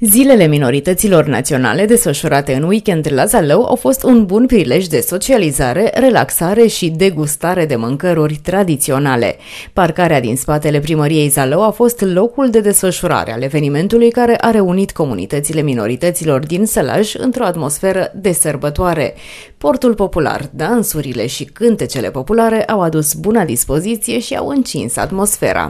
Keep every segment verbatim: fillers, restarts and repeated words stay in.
Zilele minorităților naționale desfășurate în weekend la Zalău au fost un bun prilej de socializare, relaxare și degustare de mâncăruri tradiționale. Parcarea din spatele primăriei Zalău a fost locul de desfășurare al evenimentului care a reunit comunitățile minorităților din Sălaj într-o atmosferă de sărbătoare. Portul popular, dansurile și cântecele populare au adus buna dispoziție și au încins atmosfera.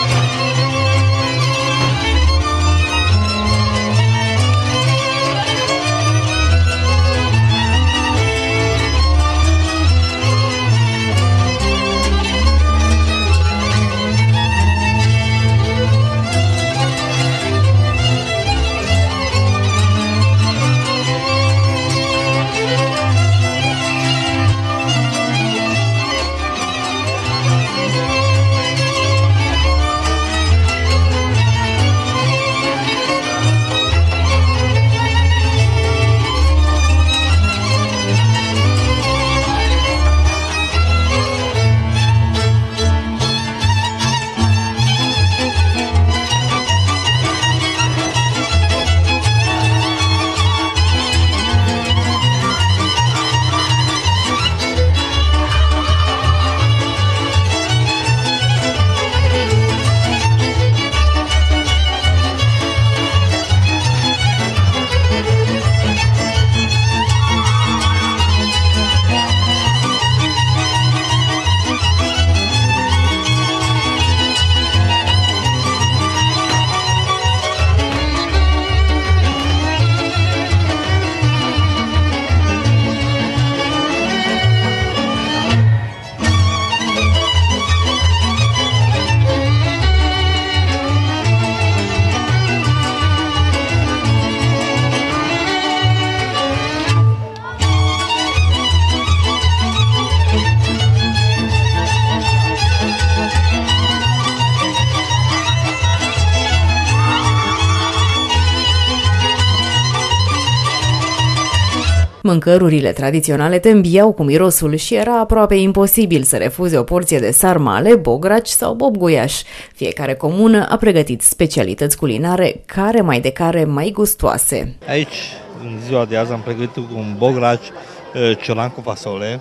Mâncărurile tradiționale te îmbiau cu mirosul și era aproape imposibil să refuze o porție de sarmale, bograci sau bobguiaș. Fiecare comună a pregătit specialități culinare, care mai de care mai gustoase. Aici, în ziua de azi, am pregătit un bograci ciolan cu fasole,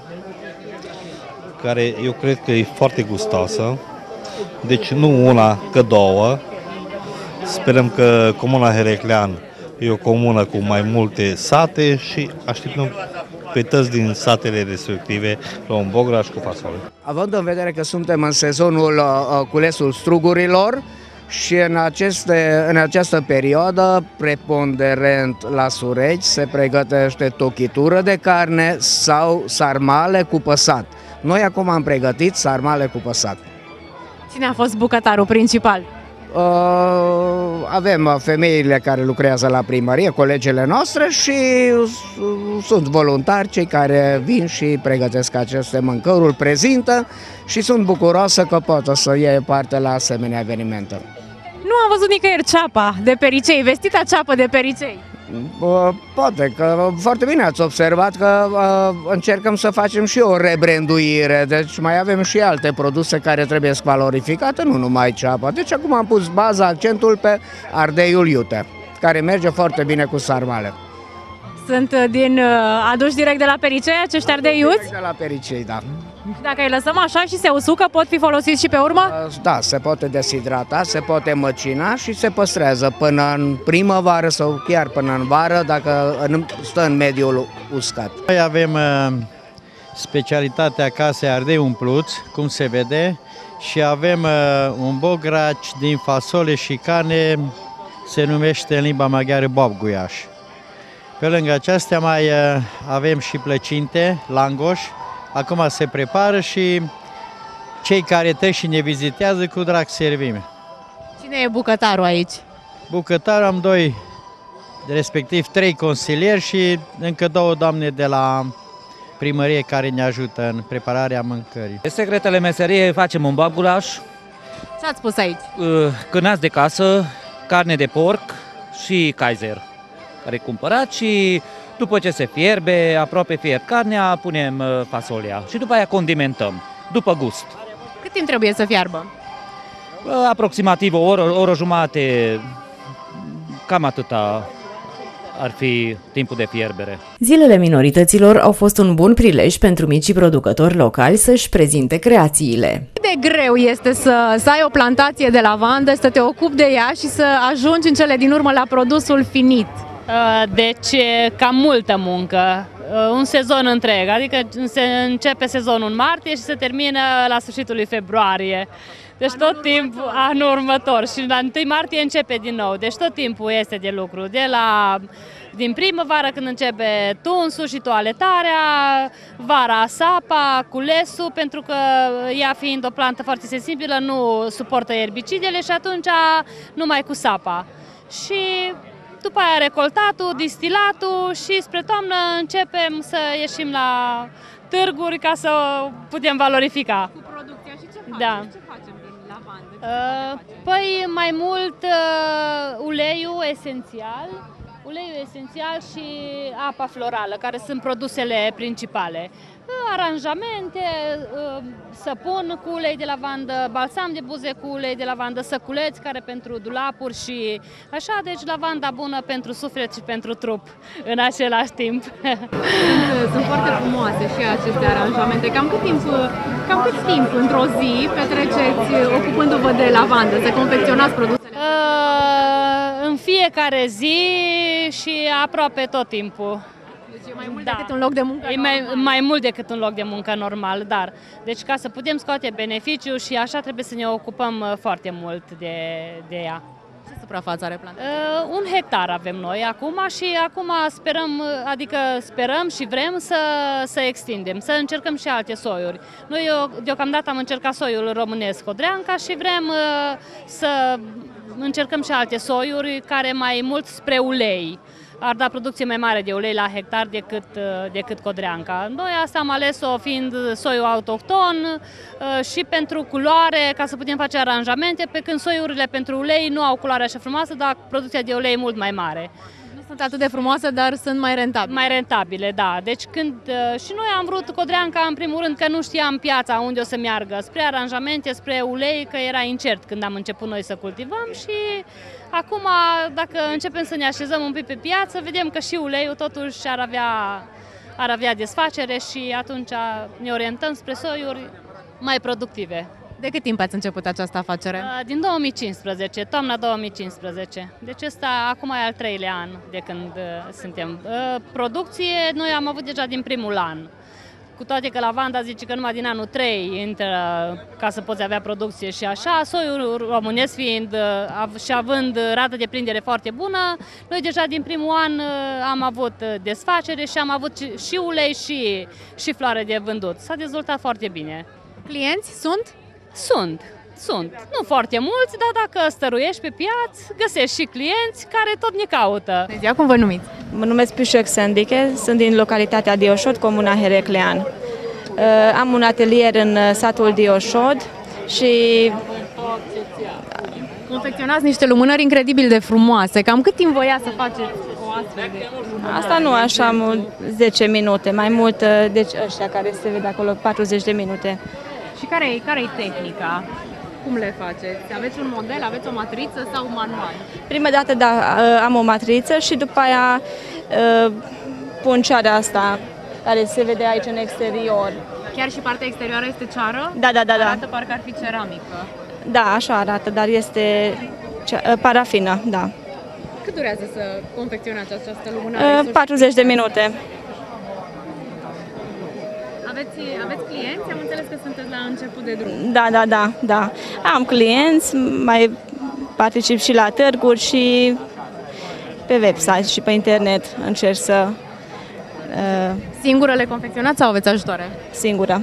care eu cred că e foarte gustoasă. Deci nu una, că două. Sperăm că comuna Hereclean e o comună cu mai multe sate și așteptăm pe toți din satele respective la un bograș cu fasole. Având în vedere că suntem în sezonul uh, culesul strugurilor și în, aceste, în această perioadă, preponderent la Surești, se pregătește tochitură de carne sau sarmale cu păsat. Noi acum am pregătit sarmale cu păsat. Cine a fost bucătarul principal? Uh, avem femeile care lucrează la primărie, colegele noastre, și sunt voluntari cei care vin și pregătesc aceste mâncăruri, prezintă și sunt bucuroasă că pot să iei parte la asemenea evenimente. Nu am văzut nicăieri ceapa de pericei, vestita ceapă de pericei. Uh, poate că foarte bine ați observat că uh, încercăm să facem și o rebranduire, deci mai avem și alte produse care trebuie valorificate, nu numai ceapa. Deci acum am pus baza, accentul pe ardeiul iute, care merge foarte bine cu sarmale. Sunt din aduși direct de la pericei acești ardei iuți? Direct de la pericei, da. Dacă îi lăsăm așa și se usucă, pot fi folosiți și pe urmă? Da, se poate deshidrata, se poate măcina și se păstrează până în primăvară sau chiar până în vară, dacă stă în mediul uscat. Noi avem uh, specialitatea casei ardei umpluți, cum se vede, și avem uh, un bograci din fasole și carne, se numește în limba maghiară bobguiaș. Pe lângă acestea mai uh, avem și plăcinte, langoș. Acum se prepară și cei care trec și ne vizitează, cu drag servim. Cine e bucătarul aici? Bucătarul am doi, respectiv trei consilieri și încă două doamne de la primărie care ne ajută în prepararea mâncării. Secretele meseriei facem un babgulaș. Ce ați spus aici? Cârnați de casă, carne de porc și Kaiser, care cumpărat, și după ce se fierbe, aproape fiert carnea, punem fasolea și după aia condimentăm, după gust. Cât timp trebuie să fiarbă? Aproximativ o oră, o oră jumate, cam atâta ar fi timpul de fierbere. Zilele minorităților au fost un bun prilej pentru micii producători locali să-și prezinte creațiile. Cât de greu este să, să ai o plantație de lavandă, să te ocupi de ea și să ajungi în cele din urmă la produsul finit? Deci cam multă muncă, un sezon întreg, adică se începe sezonul în martie și se termină la sfârșitul lui februarie. Deci anul tot timpul, anul următor, și la întâi martie începe din nou, deci tot timpul este de lucru, de la, din primăvară când începe tunsul și toaletarea, vara sapa, culesul, pentru că ea fiind o plantă foarte sensibilă nu suportă erbicidele și atunci numai cu sapa. Și după aia recoltatul, distilatul și spre toamnă începem să ieșim la târguri ca să putem valorifica. Cu producția și ce facem? Da. Ce facem din lavandă? Uh, păi mai mult uh, uleiul esențial, uleiul esențial și apa florală, care sunt produsele principale. Uh, aranjamente, uh, săpun cu ulei de lavandă, balsam de buze cu ulei de lavandă, săculeți care pentru dulapuri și așa, deci lavanda bună pentru suflet și pentru trup în același timp. Sunt, sunt foarte frumoase și aceste aranjamente. Cam cât timp, cam cât timp într-o zi petreceți ocupându-vă de lavandă, să confecționați produsele? Uh, în fiecare zi și aproape tot timpul. Deci e mai mult da. decât un loc de muncă e mai, mai mult decât un loc de muncă normal, dar deci ca să putem scoate beneficiu și așa trebuie să ne ocupăm foarte mult de, de ea. Ce suprafață are planta? Uh, un hectar avem noi acum și acum sperăm, adică sperăm și vrem să, să extindem, să încercăm și alte soiuri. Noi eu, deocamdată am încercat soiul românesc Codreanca și vrem uh, să încercăm și alte soiuri care mai mult spre ulei. Ar da producție mai mare de ulei la hectar decât, decât Codreanca. Noi asta am ales-o fiind soiul autohton și pentru culoare, ca să putem face aranjamente, pe când soiurile pentru ulei nu au culoare așa frumoasă, dar producția de ulei e mult mai mare. Nu sunt atât de frumoase, dar sunt mai rentabile. Mai rentabile, da. Deci când și noi am vrut Codreanca, în primul rând, că nu știam piața unde o să meargă, spre aranjamente, spre ulei, că era incert când am început noi să cultivăm și acum, dacă începem să ne așezăm un pic pe piață, vedem că și uleiul totuși ar avea, ar avea desfacere și atunci ne orientăm spre soiuri mai productive. De cât timp ați început această afacere? Din două mii cincisprezece, toamna două mii cincisprezece. Deci ăsta acum e al treilea an de când suntem. Producție noi am avut deja din primul an. Cu toate că lavanda zice că numai din anul trei intră ca să poți avea producție și așa, soiul românesc fiind și având rată de prindere foarte bună, noi deja din primul an am avut desfacere și am avut și ulei și, și floare de vândut. S-a dezvoltat foarte bine. Clienți sunt? Sunt. Sunt. Nu foarte mulți, dar dacă stăruiești pe piață, găsești și clienți care tot ne caută. Ziua, cum vă numiți? Mă numesc Pișoc Sândiche, sunt din localitatea Dioșod, comuna Hereclean. Am un atelier în satul Dioșod și... Confecționați niște lumânări incredibil de frumoase. Cam cât timp vă ia să faceți o astfel de... Asta nu așa mult, zece minute, mai mult, deci ăștia care se vede acolo, patruzeci de minute. Și care e care e tehnica? Cum le faceți? Aveți un model, aveți o matriță sau manual? Prima dată, da, am o matriță și după aia pun ceara asta care se vede aici în exterior. Chiar și partea exterioară este ceară? Da, da, da. Arată da. parcă ar fi ceramică. Da, așa arată, dar este parafină, da. Cât durează să confecționați această lumânare? patruzeci de minute. Aveți, aveți clienți? Am înțeles că sunteți la început de drum. Da, da, da, da. Am clienți, mai particip și la târguri și pe website și pe internet încerc să... Uh, Singură le confecționați sau aveți ajutoare? Singură.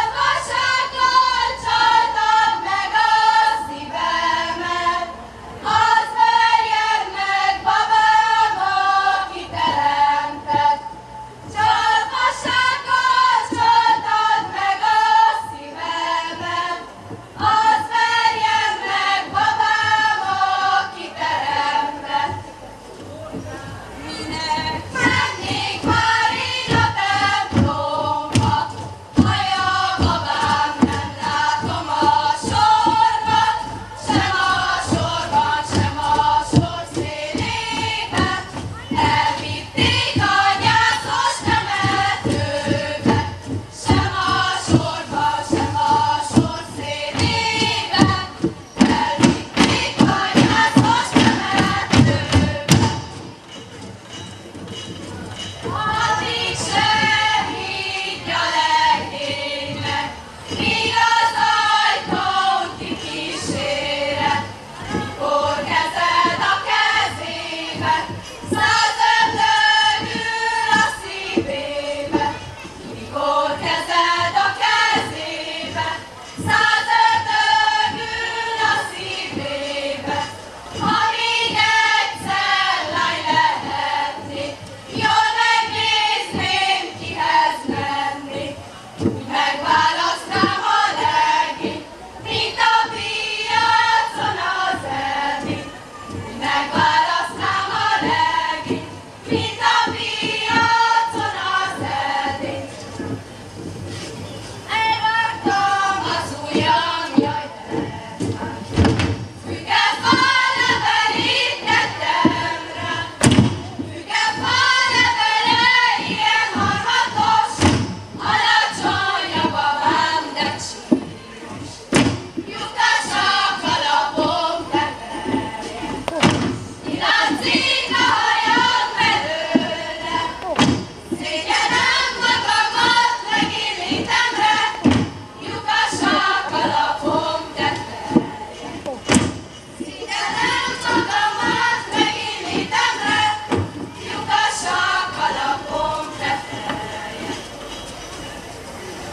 Ha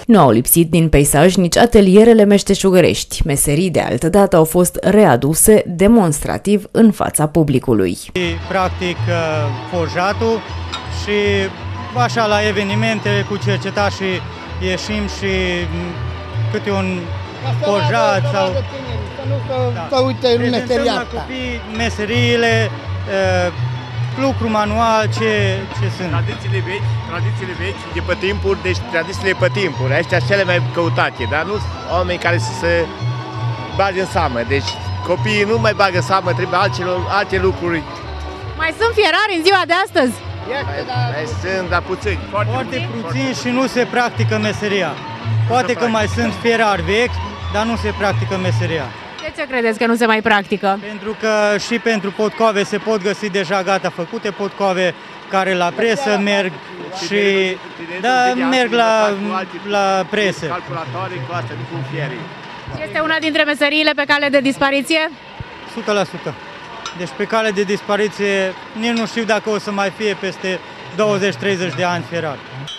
Nu au lipsit din peisaj nici atelierele meșteșugărești. Meserii de altădată au fost readuse demonstrativ în fața publicului. Practic forjatul și așa la evenimente cu cercetașii ieșim și câte un forjat sau... Să uite în meseria asta. Copii, meseriile, lucru manual, ce, ce sunt. Tradițiile vechi, tradițiile vechi de pe timpuri, deci tradițiile pe timpuri, astea cele mai căutate, dar nu oameni care să se bage în seamă. Deci copiii nu mai bagă în seamă, trebuie alte, alte lucruri. Mai sunt fierari în ziua de astăzi? Mai, mai sunt, dar puțini. Foarte, foarte puțini și nu se practică meseria. Poate că mai sunt fierari vechi, dar nu se practică meseria. De ce credeți că nu se mai practică? Pentru că și pentru potcoave se pot găsi deja gata făcute, potcoave care la presă merg și da, merg la, la presă. Calculatoare cu astea, nu cu fierii. Este una dintre meseriile pe cale de dispariție? o sută la sută. Deci pe cale de dispariție nici nu știu dacă o să mai fie peste douăzeci treizeci de ani fierari.